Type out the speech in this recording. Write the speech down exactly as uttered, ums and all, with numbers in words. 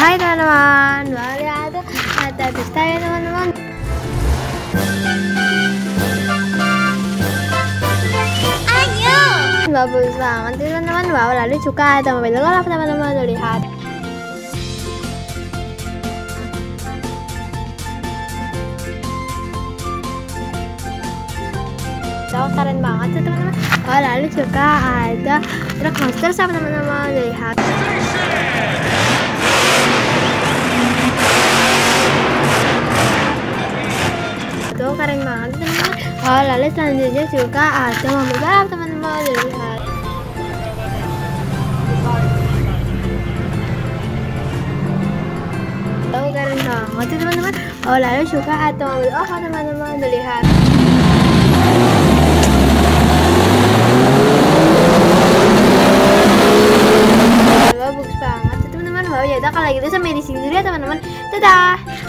Hai teman-teman, lihat ada pesta ya teman-teman. Ayo. Bagus banget teman-teman. Wow, lalu juga ada mobil golf teman-teman, lihat. So, keren banget tuh teman-teman. Oh, lalu juga ada truk monster sama teman-teman, lihat. Tuh keren banget teman-teman. Oh, lalu selanjutnya juga ada mobil balap teman-teman, lihat. Oh, keren banget tuh teman-teman. Oh, lalu juga ada mobil oh teman-teman, lihat. Bagus banget teman-teman. Wow, ya udah kalau gitu sampai di sini dulu ya teman-teman. Dadah.